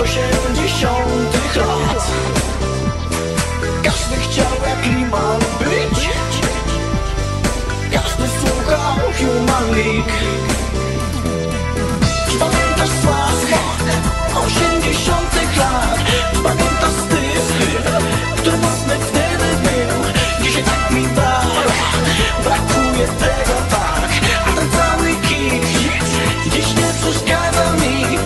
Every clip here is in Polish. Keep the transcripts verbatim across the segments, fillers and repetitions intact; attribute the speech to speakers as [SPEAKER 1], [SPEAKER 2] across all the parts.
[SPEAKER 1] osiemdziesiątych lat. Każdy chciał jak Liman być, każdy słuchał Human League. Pamiętasz smak osiemdziesiątych lat? Pamiętasz styl, który mocny wtedy był? Dzisiaj tak mi brak, brakuje tego tak. A ten cały kit dziś nie przeszkadza mi.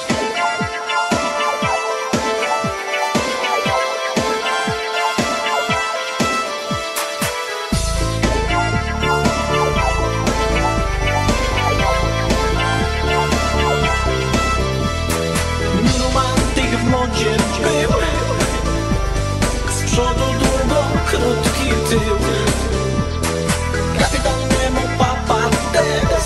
[SPEAKER 1] Romantyk w modzie był, z przodu długo, krótki tył. Kapitan Nemo, Papa Tess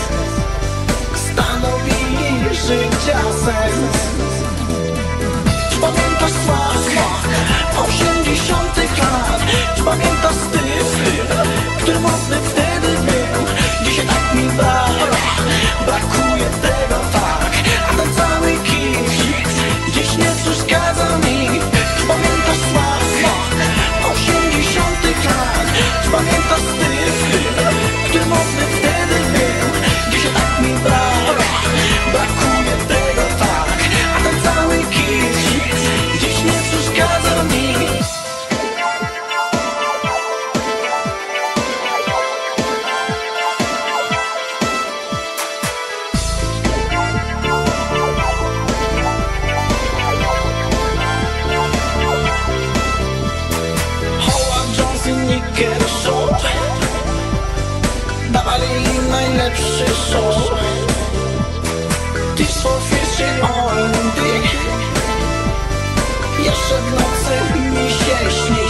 [SPEAKER 1] stanowili życia sens. Czy pamiętasz smak osiemdziesiątych lat? Czy pamiętasz styl, który mocny wtedy był? Dzisiaj tak mi brak, brakuje tego tak. A ten cały kit dziś nie przeszkadza mi. Czy pamiętasz smak osiemdziesiątych lat? Czy pamiętasz styl, który mocny wtedy był? Dzisiaj tak mi brak, brakuje tego tak. A ten cały kit dziś nie przeszkadza mi. Howard Jones i Nick Kershaw dawali im najlepszy show. Tears for Fears czy O M D jeszcze w nocy mi się śni.